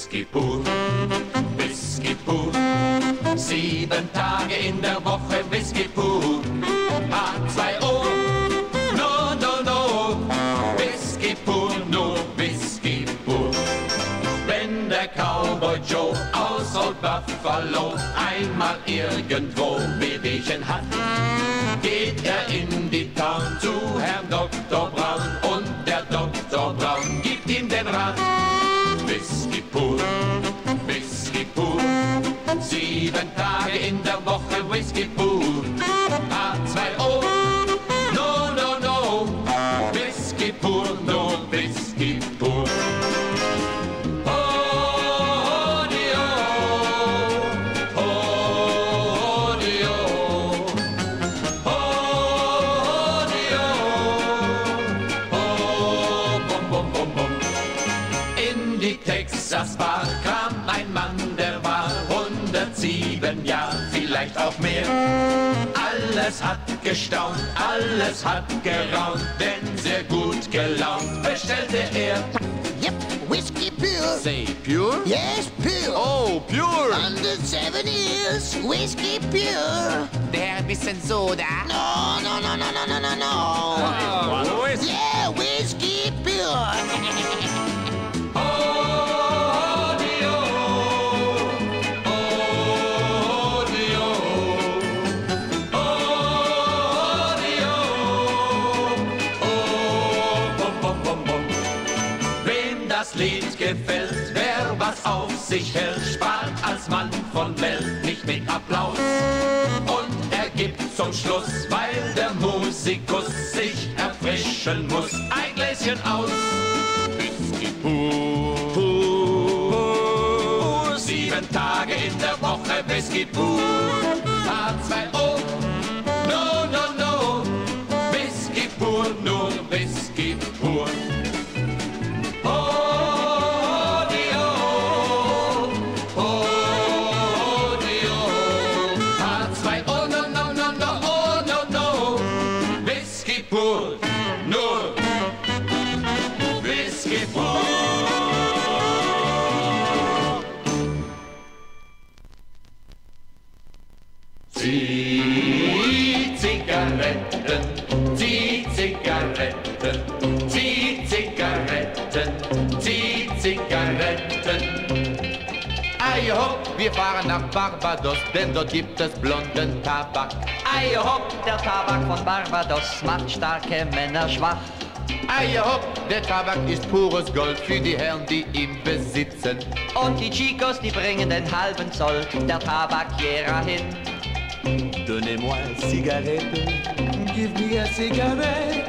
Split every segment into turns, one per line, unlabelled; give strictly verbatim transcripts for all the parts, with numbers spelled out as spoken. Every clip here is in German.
Whisky pur, Whisky pur. Sieben Tage in der Woche Whisky pur. H zwei O, no, no, no. Whisky pur, nur Whisky pur. Wenn der Cowboy Joe aus Old Buffalo einmal irgendwo Wehwehchen hat, geht er in die Town zu Herrn Doktor Braun und der Doktor Braun gibt ihm den Rat. Whisky pur, Whisky pur, sieben Tage in der Woche Whisky pur. H zwei O, no, no, no, Whisky pur, no, Whisky pur. Texas Bar kam ein Mann, der war hundertsieben Jahre, vielleicht auch mehr. Alles hat gestaunt, alles hat geraunt, denn sehr gut gelaunt bestellte er.
Yep, whiskey pure.
Say pure?
Yes, pure.
Oh, pure.
Under seven years, whiskey pure.
Der bisschen Soda.
No, no, no, no, no, no, no, no.
Oh, whiskey.
Yeah, whiskey pure.
Das Lied gefällt, wer was auf sich hält, spart als Mann von Welt nicht mit Applaus. Und er gibt zum Schluss, weil der Musikus sich erfrischen muss, ein Gläschen aus. Whisky pur, pur, sieben Tage in der Woche Whisky pur. H zwei O, no, no, no, Whisky pur, nur Whisky pur. Pur, nur Whisky pur. Zieh Zigaretten, zieh Zigaretten, zieh Zigaretten, zieh Zigaretten.
Ei hopp, wir fahren nach Barbados, denn dort gibt es blonden Tabak.
Ei hopp, der Tabak von Barbados macht starke Männer schwach.
Ei hopp, der Tabak ist pures Gold für die Herren, die ihn besitzen.
Und die Chicos, die bringen den halben Zoll der Tabakiera hin.
Donnez-moi une cigarette, give me a cigarette.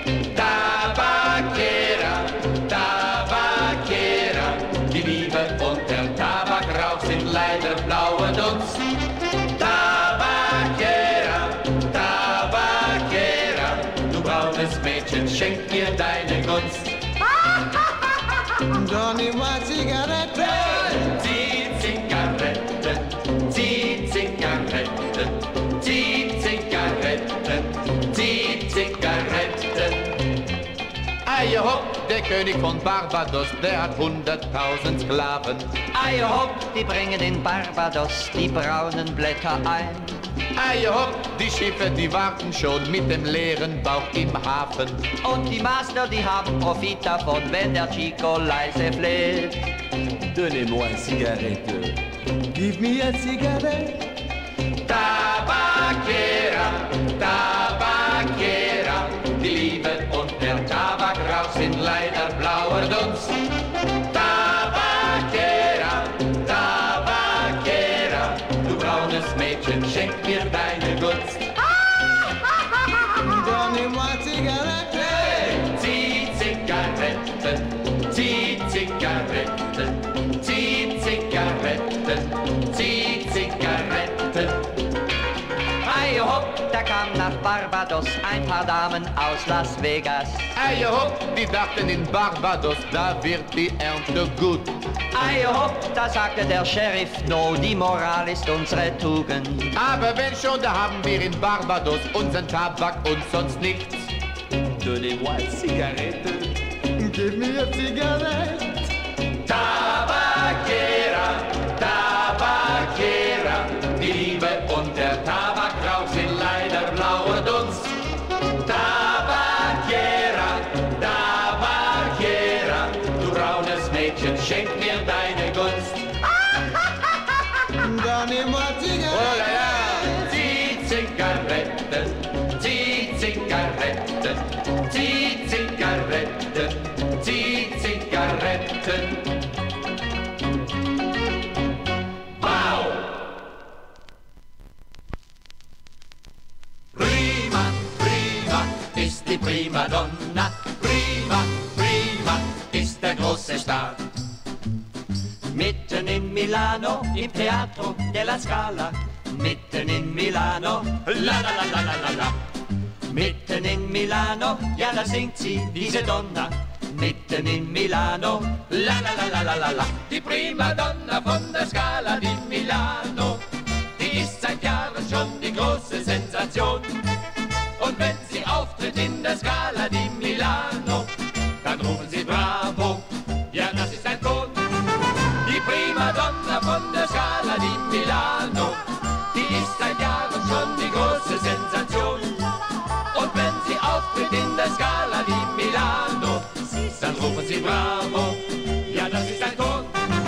Tabakiera, Tabakiera, die Liebe und der Tabakrauch sind leider blaue Dunst. Tabakiera, Tabakiera, du braunes Mädchen, schenk mir deine Gunst.
Donnez-moi une cigarette.
Zieh Zigaretten, zieh Zigaretten, zieh Zigaretten, zieh Zigaretten.
Ei hopp, der König von Barbados, der hat hunderttausend Sklaven.
Ei hopp, die bringen in Barbados die braunen Blätter ein.
Ei hopp, die Schiffe, die warten schon mit dem leeren Bauch im Hafen.
Und die Master, die haben Profit davon, wenn der Chico leise fleht.
Donnez-moi une cigarette, give me a cigarette.
Tabakiera, Tabakiera, die Liebe und der Tabakrauch sind leider blauer Dunst. Tabakiera, Tabakiera, du braunes Mädchen, schenk mir deine Gunst.
Donnez-moi une cigarette.
Zieh Zigaretten, zieh Zigaretten, zieh Zigaretten, zieh Zigaretten.
Ei hopp, da kam nach Barbados ein paar Damen aus Las Vegas.
Ei hopp, die dachten in Barbados, da wird die Ernte gut.
Ei hopp, da sagte der Sheriff, no, die Moral ist unsere Tugend.
Aber wenn schon, da haben wir in Barbados unseren Tabak und sonst nichts.
Donnez-moi une cigarette, give me a cigarette.
Tabakiera. nur Dunst. Tabacchiera, Tabacchiera, du braunes Mädchen, schenk mir deine Gunst.
Donnez-moi Zigarette.
Oh la la, die Zigarette, die Zigarette, die Zigarette, die Zigarette. Wow! Prima, prima ist die Primadonna. Prima, prima ist der große Star. Mitten in Milano, im Teatro della Scala. Mitten in Milano, la la la la la la la. Mitten in Milano, ja da singt sie, diese Donna. Mitten in Milano, la la la la la la la. Die Primadonna von der Scala di Milano, die ist seit Jahren schon die große Sensation. Und wenn sie auftritt in der Scala di Milano, dann rufen sie Bravo, ja das ist ein Ton. Die Primadonna von der Scala di Milano, die ist seit Jahren schon die große Sensation. Und wenn sie auftritt in der Scala di Milano, dann rufen sie Bravo, ja das ist ein Ton.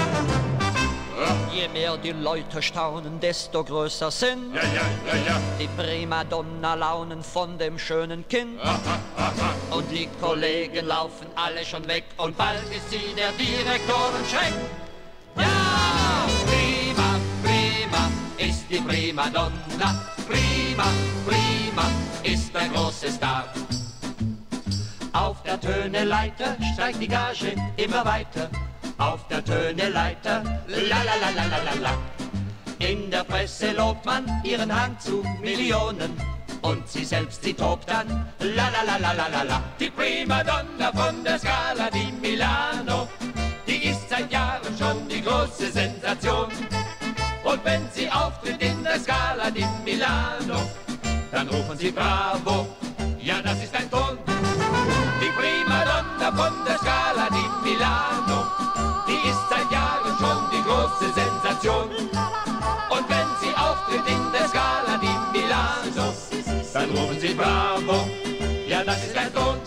Je mehr die Leute staunen, desto größer sind
Ja, ja, ja, ja.
die Primadonna-Launen von dem schönen Kind. Und die Kollegen laufen alle schon weg und bald ist sie der Direktorenschreck.
Ja, prima, prima ist die Primadonna. Prima, prima ist ein großer Star. Auf der Töneleiter steigt die Gage immer weiter. Auf der Töneleiter, la la la la la la la. In der Presse lobt man ihren Hang zu Millionen. Und sie selbst, sie tobt dann, la la la la la la la. Die Primadonna von der Scala di Milano, die ist seit Jahren schon die große Sensation. Und wenn sie auftritt in der Scala di Milano, dann rufen sie Bravo, ja das ist ein Ton. Die Primadonna von der Scala di Milano, die ist seit Jahren schon die große Sensation. Und wenn sie auftritt in der Scala di Milano, dann rufen sie Bravo, ja das ist ein Ton.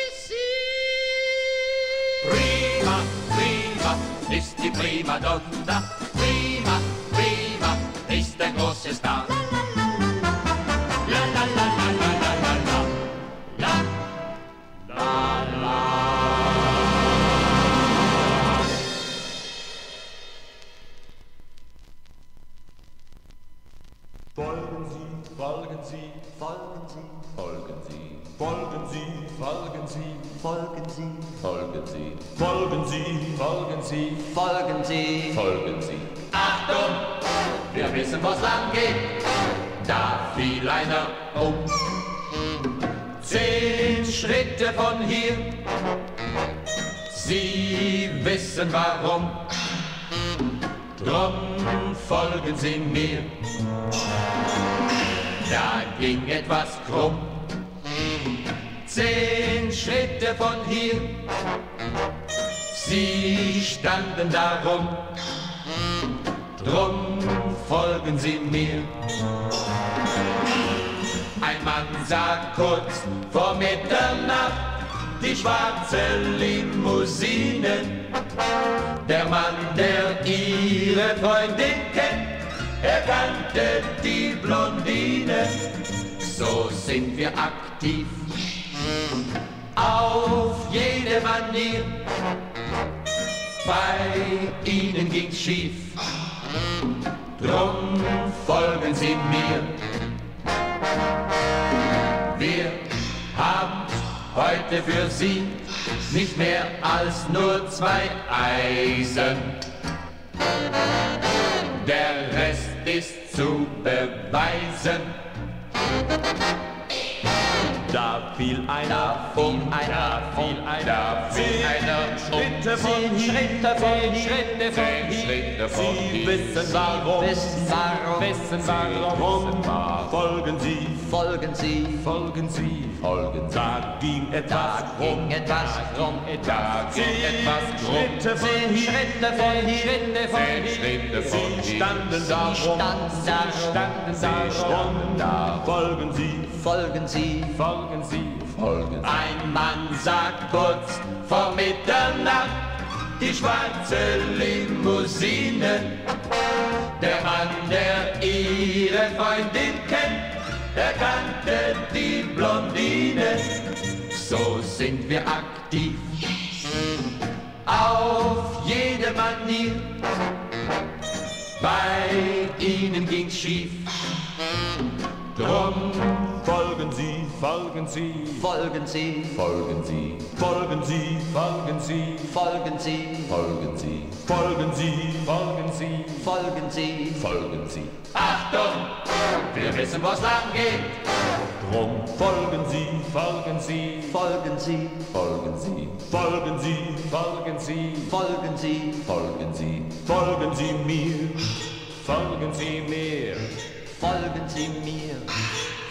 Prima, prima ist die Primadonna. Prima, prima ist der große Star. La la la la la la la la la la la.
Folgen Sie, folgen Sie, folgen Sie, folgen Sie, folgen Sie, folgen Sie, folgen Sie, folgen Sie, folgen Sie, folgen Sie,
Folgen Sie.
folgen Sie.
Achtung, wir wissen, wo's lang geht. Da fiel einer um. Zehn Schritte von hier. Sie wissen warum. Drum folgen Sie mir. Da ging etwas krumm. Zehn Schritte von hier. Sie standen darum. Drum folgen Sie mir. Ein Mann sah kurz vor Mitternacht die schwarze Limousine. Der Mann, der Ihre Freundin kennt, er kannte die Blondine. So sind wir aktiv, auf jede Manier. Bei Ihnen ging's schief, drum folgen Sie mir. Wir haben heute für Sie nicht mehr als nur zwei Eisen. Der Rest ist zu beweisen.
Da fiel einer,
Da fiel
um,
einer,
da fiel
um,
einer,
da fiel
zehn
einer,
Schritte von
zehn
hier,
Schritte von
zehn
hier,
Schritte von
zehn
hier.
Schritte von
Sie
hier.
wissen warum,
wissen warum,
wissen
Sie
warum,
wissen warum.
folgen Sie,
folgen Sie,
folgen Sie,
Folgen Sie.
da ging etwas
da
rum,
ging etwas rum.
Da ging etwas rum.
Schritte von
Zehn
hier,
Schritte von hier, Schritte von
Zehn
hier.
Schritte von
Sie
hier.
standen da rum,
standen da rum.
standen
Sie
da
standen
rum,
da.
folgen Sie,
Folgen Sie,
folgen Sie.
Folgen Sie.
Ein Mann sagt kurz vor Mitternacht, die schwarze Limousine. Der Mann, der ihre Freundin kennt, der kannte die Blondine. So sind wir aktiv, auf jede Manier. Bei ihnen ging's schief, drum folgen Sie, folgen Sie,
folgen Sie,
Folgen Sie.
folgen Sie, folgen Sie,
folgen Sie,
Folgen Sie.
folgen Sie, folgen Sie.
folgen Sie.
Folgen Sie.
Achtung, wir wissen, wo's lang geht. Drum folgen Sie, folgen Sie,
Folgen Sie,
Folgen Sie.
folgen Sie, folgen Sie,
folgen Sie,
Folgen Sie.
folgen Sie mir, folgen Sie mir.
folgen Sie mir.